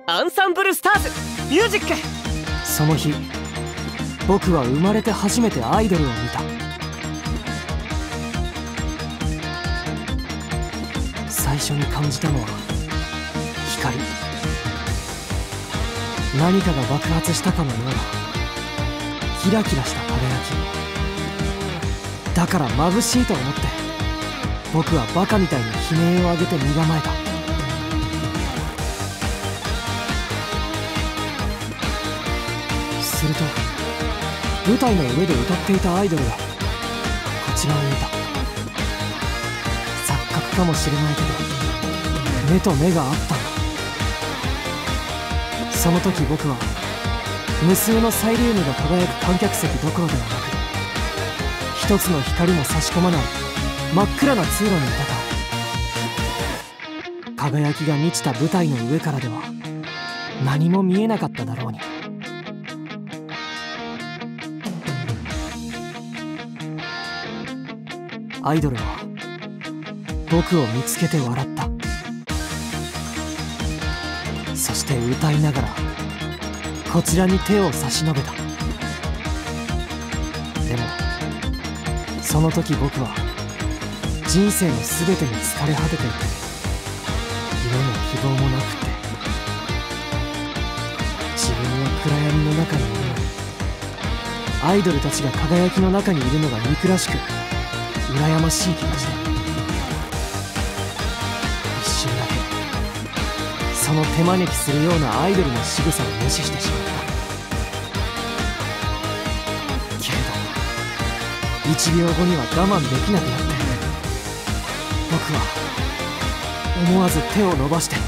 アンサンブルスターズミュージック。 その日、僕は生まれて初めてアイドルを見た。最初に感じたのは光。何かが爆発したかのようなキラキラした輝きだから眩しいと思って、僕はバカみたいに悲鳴を上げて身構えた。すると舞台の上で歌っていたアイドルがこちらを見た。錯覚かもしれないけど目と目が合ったんだ。その時僕は無数のサイリウムが輝く観客席どころではなく、一つの光も差し込まない真っ暗な通路にいたか。輝きが満ちた舞台の上からでは何も見えなかっただろうに。アイドルは僕を見つけて笑った。そして歌いながらこちらに手を差し伸べた。でもその時僕は人生の全てに疲れ果てていて、夢も希望もなくて、自分は暗闇の中にいるのにアイドルたちが輝きの中にいるのが憎らしく羨ましい気がして、一瞬だけその手招きするようなアイドルの仕草を無視してしまった。けれど1秒後には我慢できなくなって、僕は思わず手を伸ばして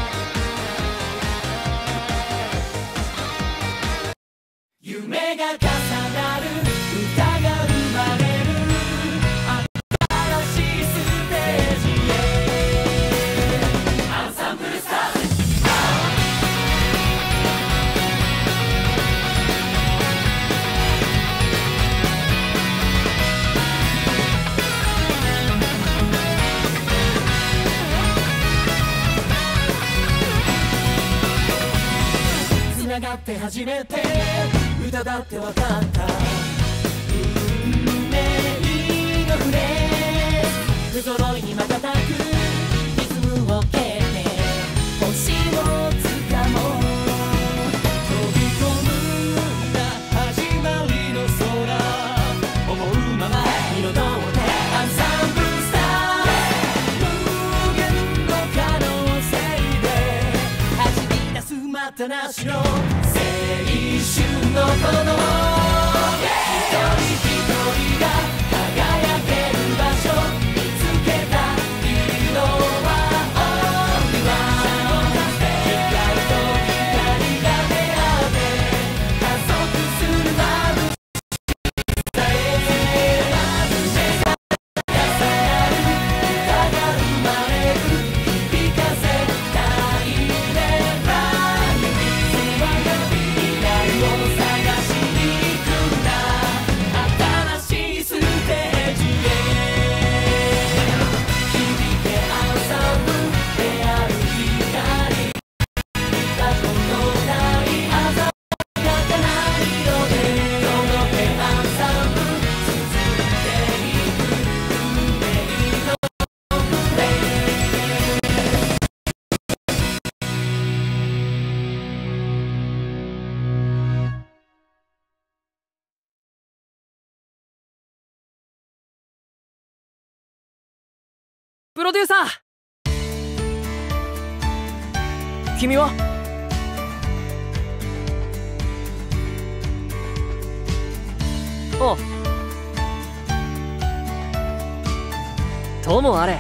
夢が重なる歌が生まれる新しいステージへ。アンサンブルスターズ。つながって初めて歌だってわかった。運命のフレーズ不揃いに瞬くリズムを蹴って星をつかもう。飛び込むんだ始まりの空、思うまま彩ってアンサンブルスター。無限の可能性で走り出すまたなしの青春の鼓動、一人一人が輝ける場所見つけた。色はオンリワン。光と光が出会って加速するまぶしさへ。目が重なる歌が生まれる響かせたいね。ブランニュー未来を探しに行くんだ。新しいステージへ響けアンサンブルである光。見たことない鮮やかな色で届けアンサンブル続いていく運命のフレーズ。 プロデューサー、君は？おう。ともあれ。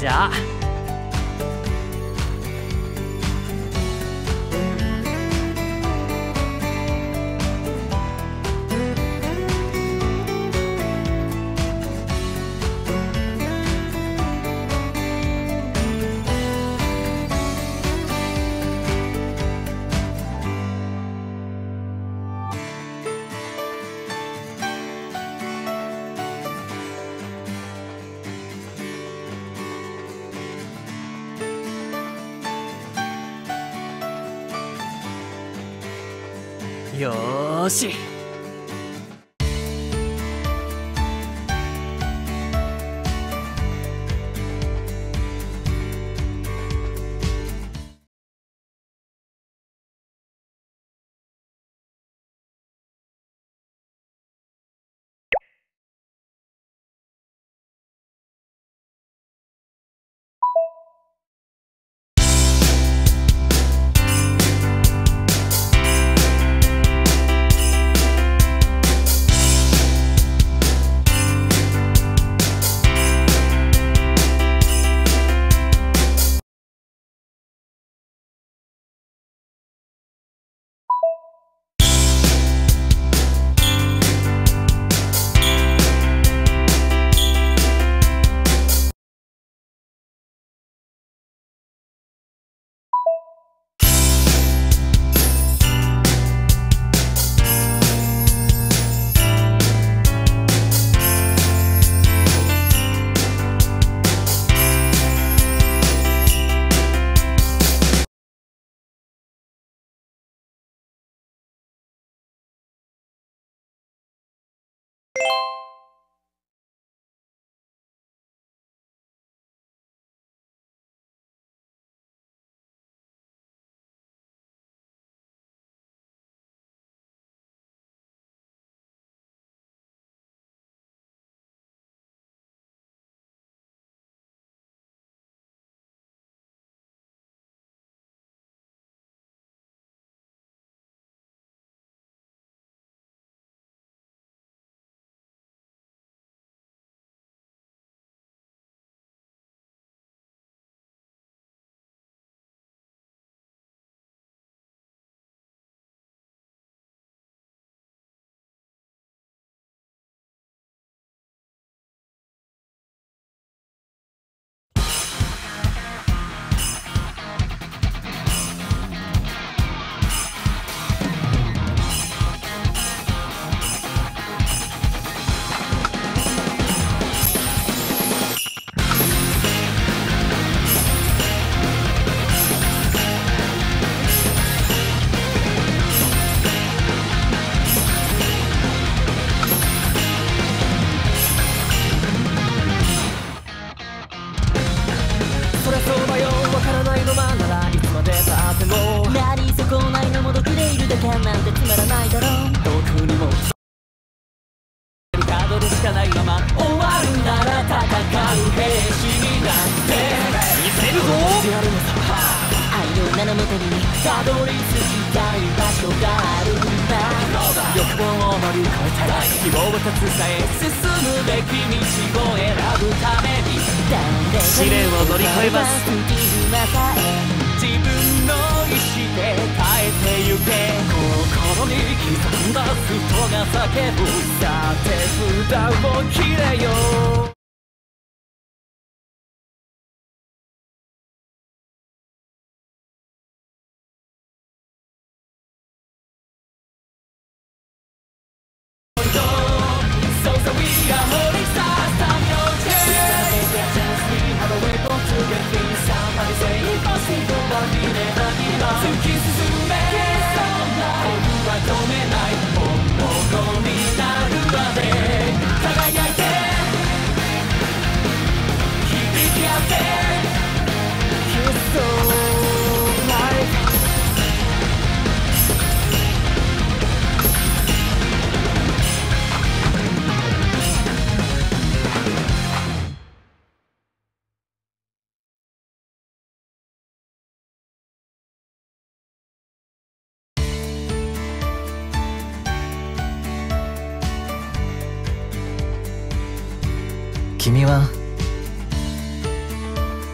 じゃあ。よーし。 試練を乗り越えます。 自分の意志で変えてゆけ。心に刻んだ人が叫ぶ。さて札を切れよ。 君は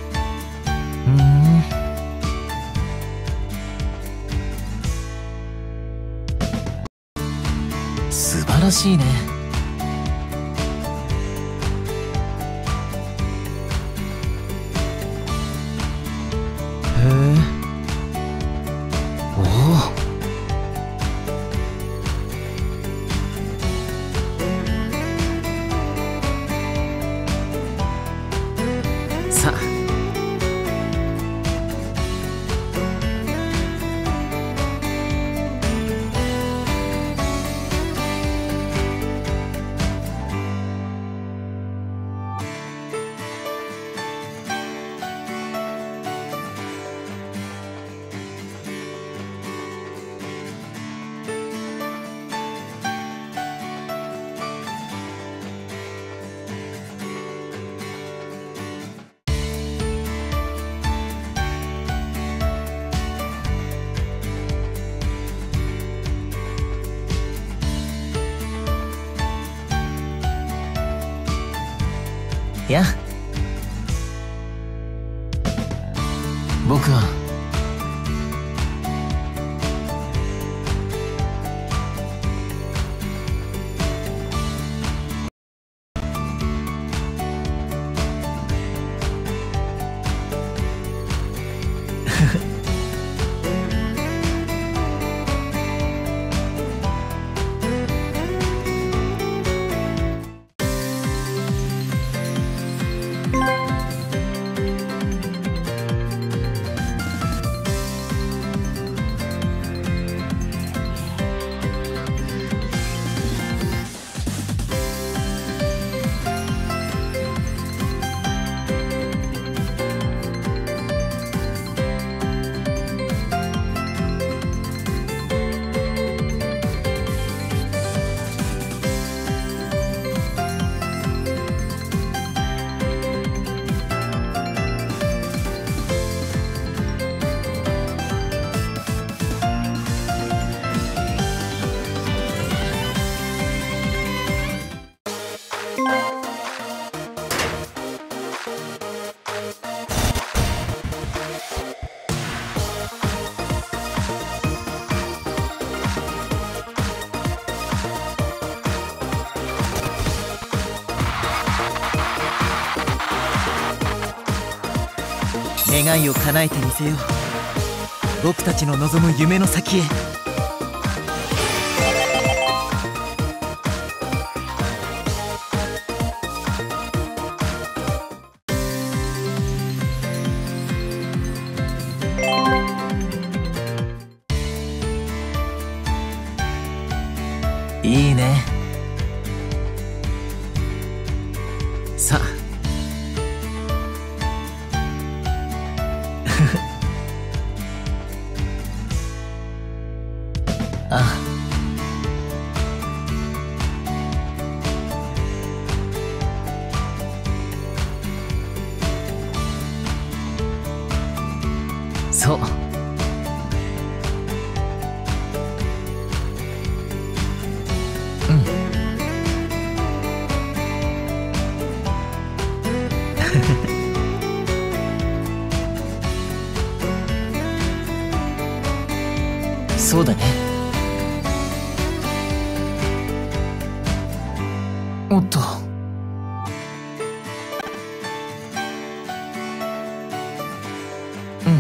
しいね。へえ。おお。さあ。いや、僕は願いを叶えてみせよう。僕たちの望む夢の先へ。いいね。さあ。ああ。そう。うん。そうだね。おっと。うん。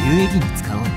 有意義に使おう。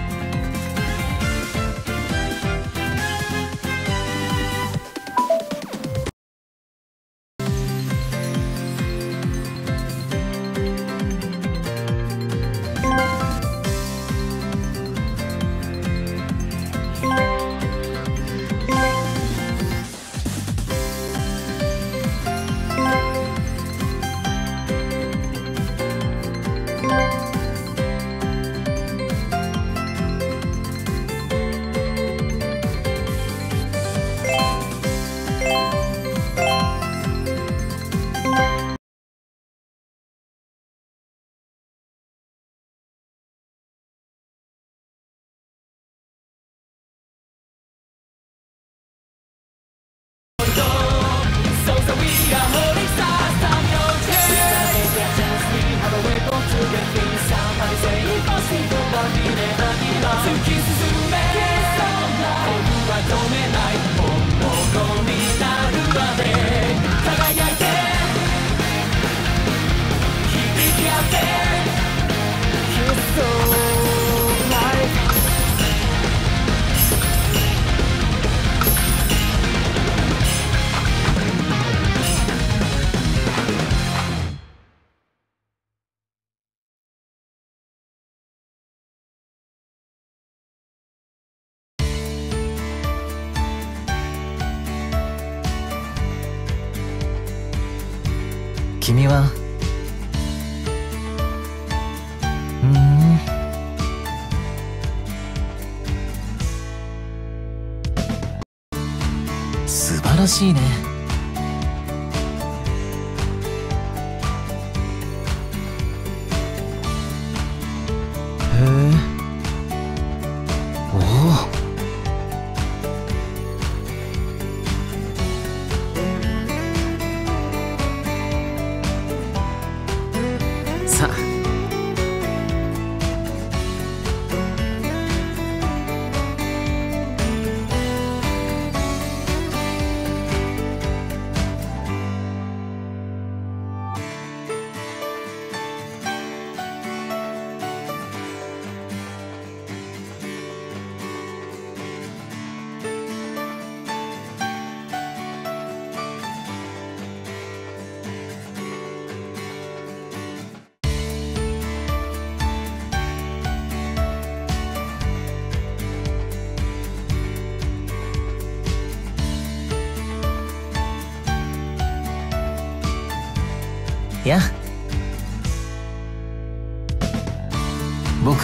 君は素晴らしいね。へえ、おお。さあ、やあ、僕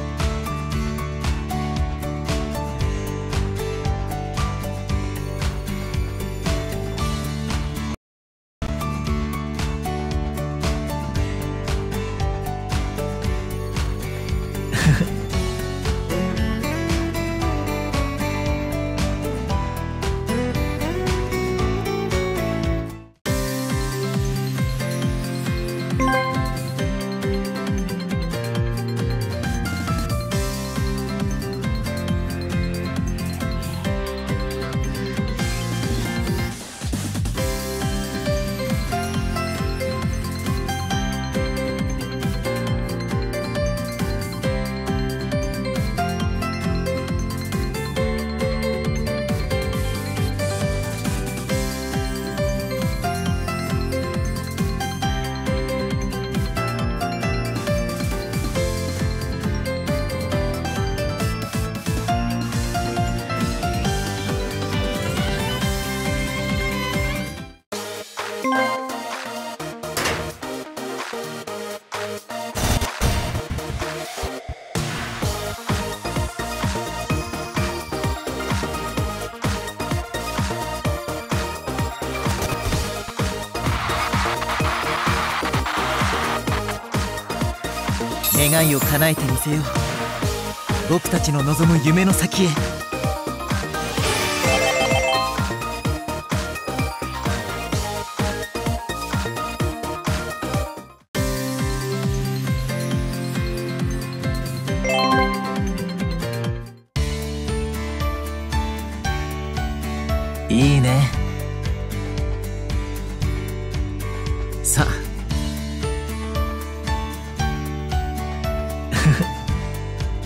願いを叶えてみせよう。僕たちの望む夢の先へ。いいね。さあ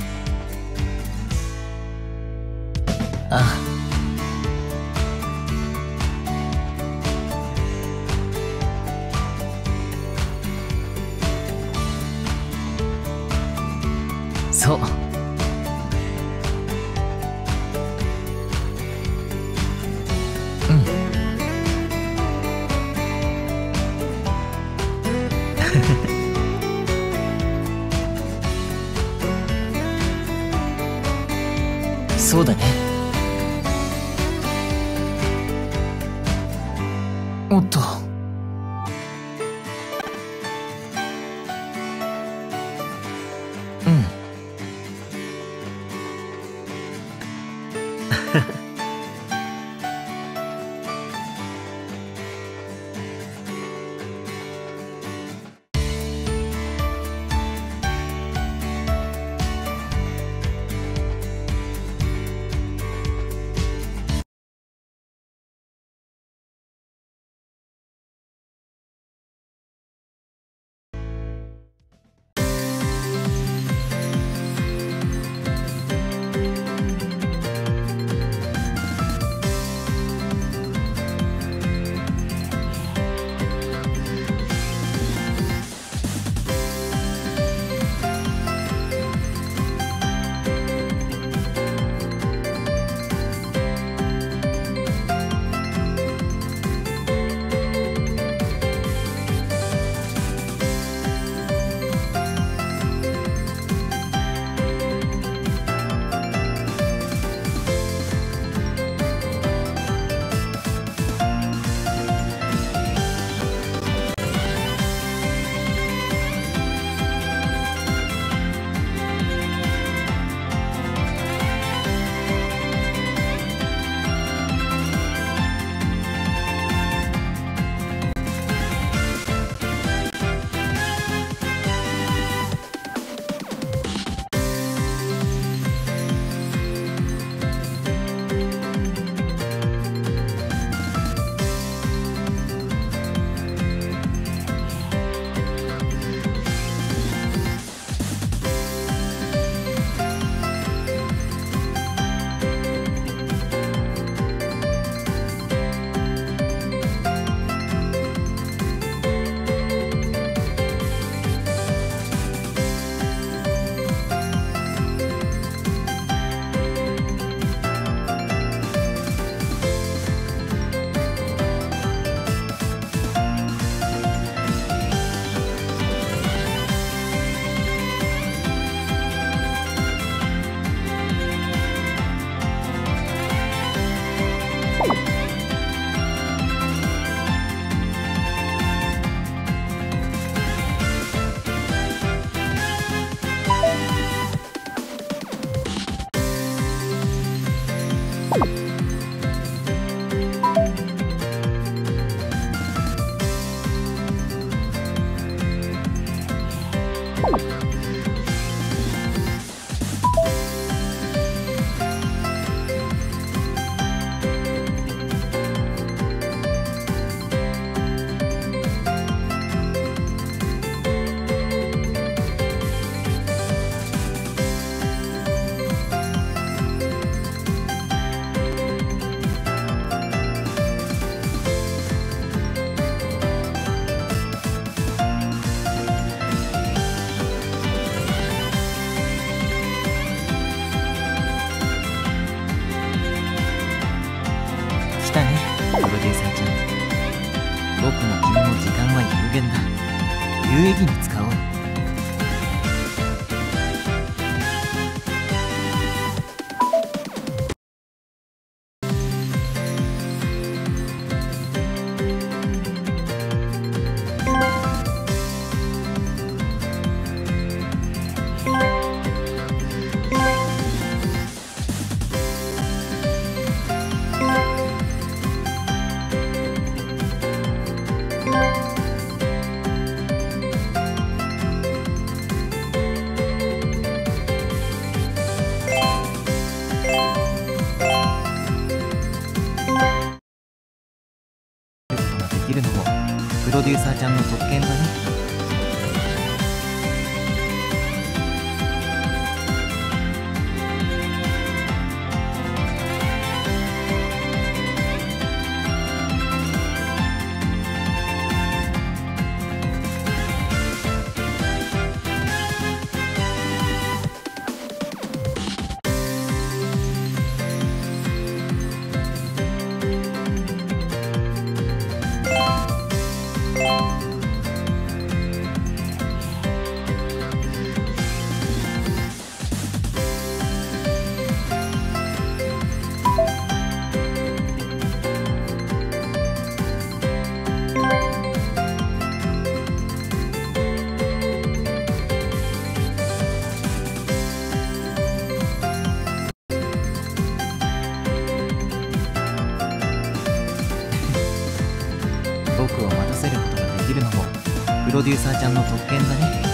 ああ、そう。そうだね。おっと。うん。プロデューサーちゃん、僕も君も時間は有限だ。有意義に使おう。 ロデューサーちゃんの特権だね。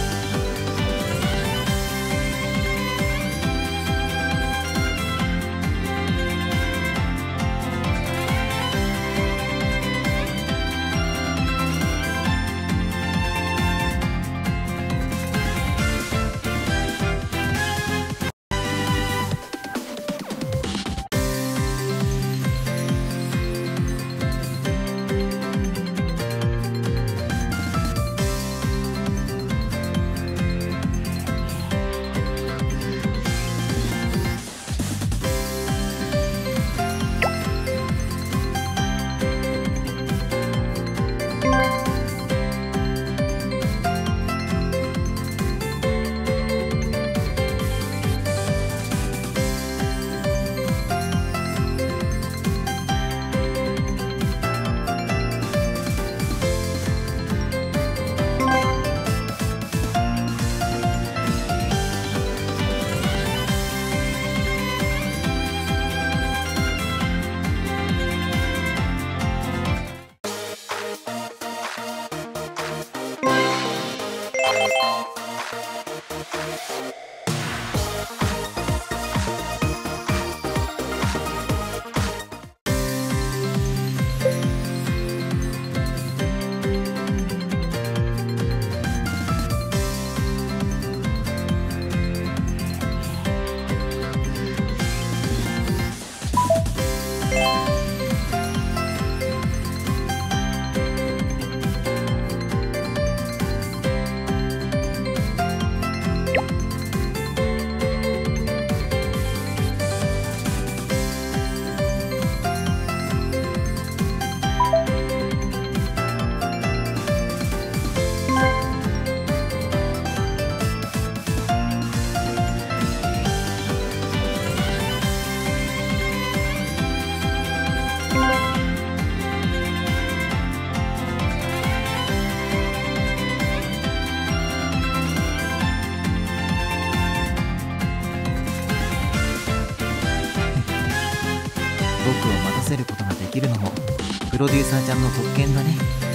僕を待たせることができるのもプロデューサーちゃんの特権だね。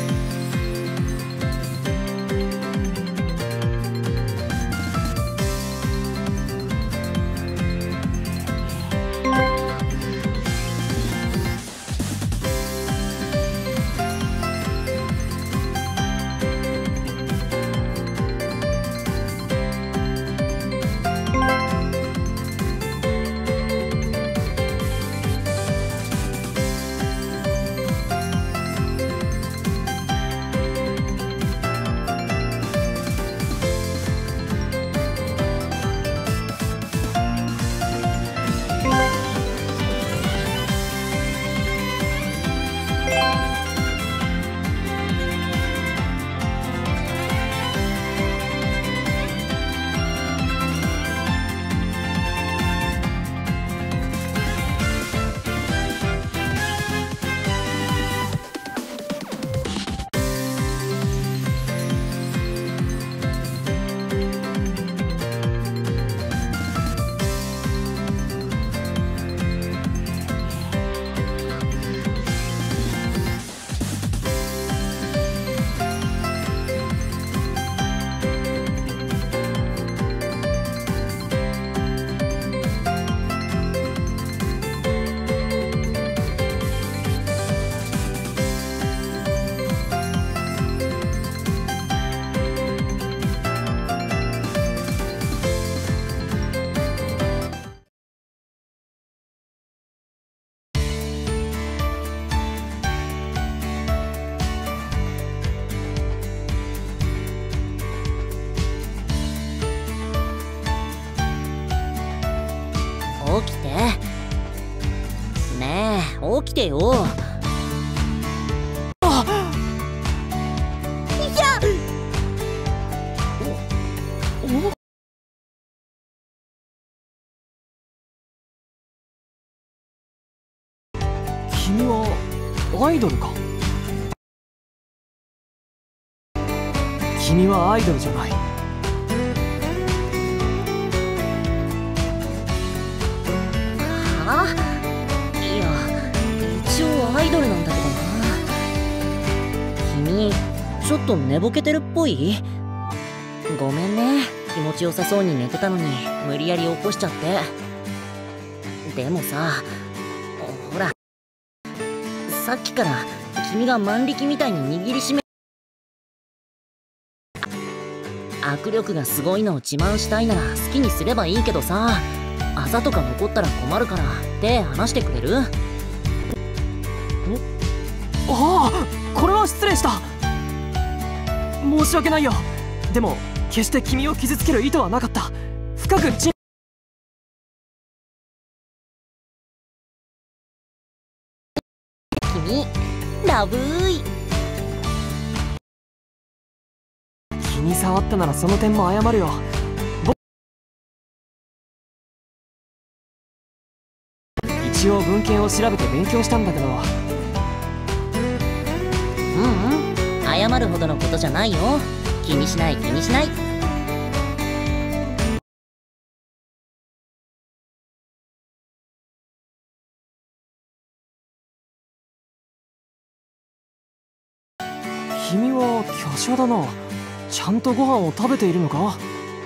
起きて。ねえ、起きてよ。 君はアイドルか？君はアイドルじゃない。 はあ？いや、一応アイドルなんだけどな。君、 ちょっと寝ぼけてるっぽい？ごめんね、気持ちよさそうに寝てたのに無理やり起こしちゃって。でもさ、ほら、さっきから君が万力みたいに握りしめ、握力がすごいのを自慢したいなら好きにすればいいけどさ、あざとか残ったら困るから手離してくれる？ ああ、これは失礼した。申し訳ないよ。でも決して君を傷つける意図はなかった。深く君ラブーイ。 気に障ったならその点も謝るよ。一応文献を調べて勉強したんだけど。 謝るほどのことじゃないよ。気にしない気にしない。 君は華奢だな。ちゃんとご飯を食べているのか？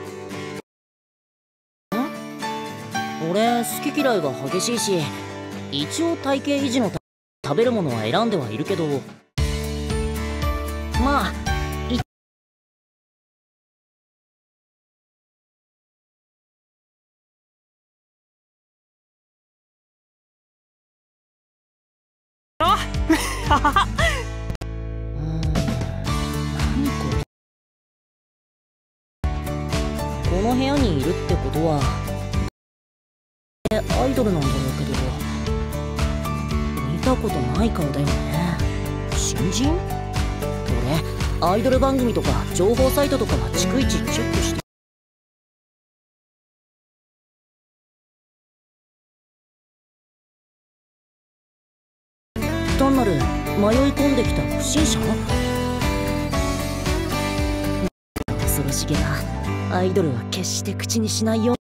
俺好き嫌いが激しいし、一応体型維持の食べるものは選んではいるけど、まあ何これ。この部屋にいるってことはアイドルなんだろうけど、見たことない顔だよね。新人？俺アイドル番組とか情報サイトとかは逐一チェックして。単なる迷い込んできた不審者？恐ろしげな。アイドルは決して口にしないよ。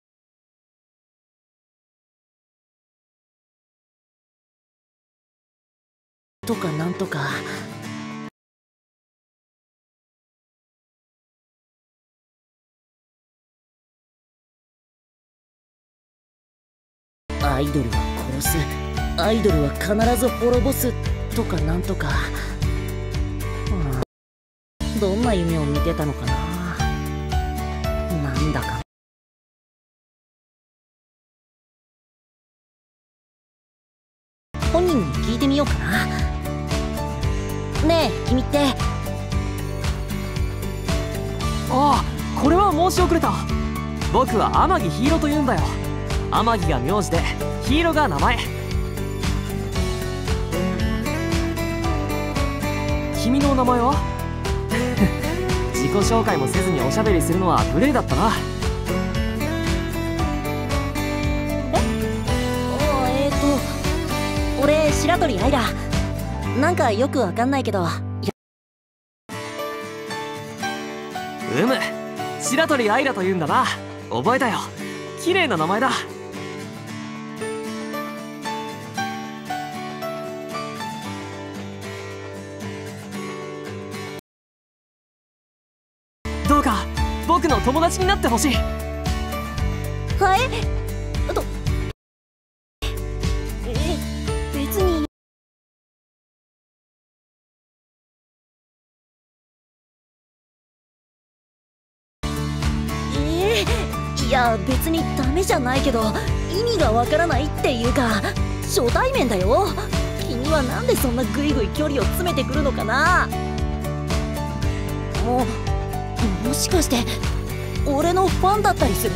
とかなんとか。アイドルは殺す、アイドルは必ず滅ぼすとかなんとか。どんな夢を見てたのかな。なんだか本人に聞いてみようかな。ねえ君って。 ああ、これは申し遅れた。僕は天城ヒーローと言うんだよ。天城が名字でヒーローが名前。君の名前は？自己紹介もせずにおしゃべりするのは無礼だったな。 俺白鳥愛だ。なんかよくわかんないけど。 白鳥愛だと言うんだな。覚えたよ。綺麗な名前だ。どうか僕の友達になってほしい。 はい？別に。いや別にダメじゃないけど、意味がわからないっていうか初対面だよ。君はなんでそんなグイグイ距離を詰めてくるのかな。もしかして俺のファンだったりする？ い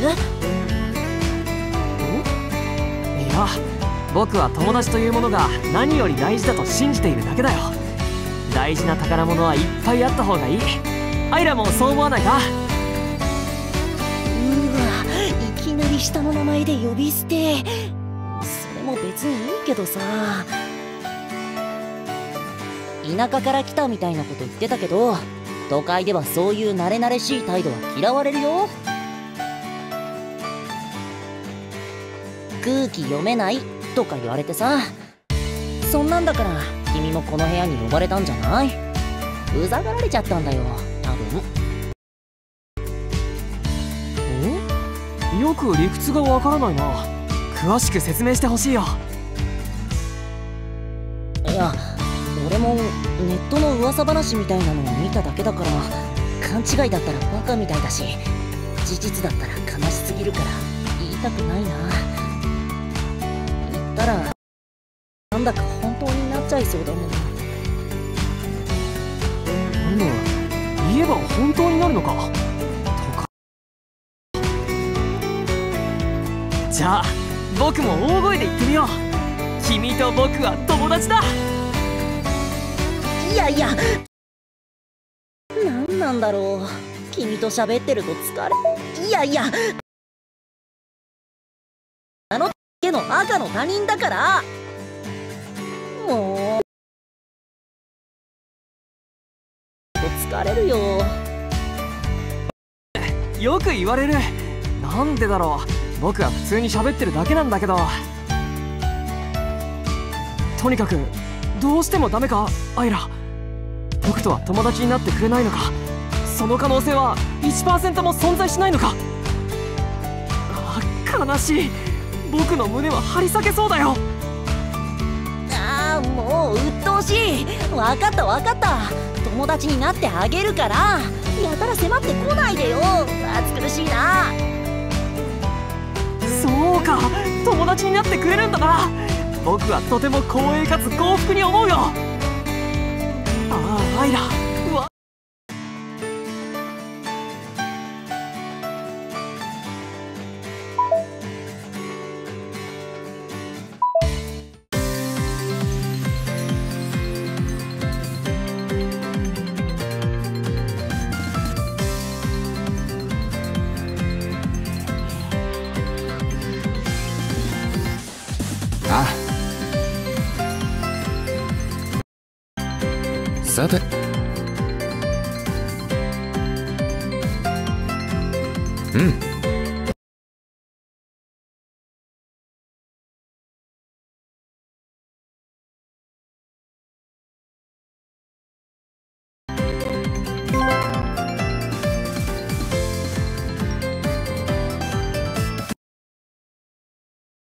や、僕は友達というものが何より大事だと信じているだけだよ。大事な宝物はいっぱいあった方がいい。アイラもそう思わないか？ いきなり下の名前で呼び捨て。それも別にいいけどさ。田舎から来たみたいなこと言ってたけど、都会ではそういう慣れ慣れしい態度は嫌われるよ。空気読めないとか言われてさ。そんなんだから君もこの部屋に呼ばれたんじゃない？ うざがられちゃったんだよ多分。 よく理屈がわからないな。詳しく説明してほしいよ。 いや、俺もネットの噂話みたいなのを見ただけだから、勘違いだったらバカみたいだし、事実だったら悲しすぎるから言いたくないな。言ったらなんだか本当になっちゃいそうだもん。 なんだ、言えば本当になるのか。じゃあ僕も大声で言ってみよう。君と僕は友達だ。 いやいや、なんなんだろう、君と喋ってると疲れ。いやいや、あの家の赤の他人だから。もう疲れるよ。 よく言われる。なんでだろう。僕は普通に喋ってるだけなんだけど。とにかくどうしてもダメか、アイラ。僕とは友達になってくれないのか。その可能性は 1% も存在しないのか。あ、悲しい。僕の胸は張り裂けそうだよ。 ああ、もう鬱陶しい。わかったわかった、友達になってあげるから。やたら迫ってこないでよ、暑苦しいな。 そうか、友達になってくれるんだな。僕はとても光栄かつ幸福に思うよ。ああ、アイラ、 ああ、さて、うん。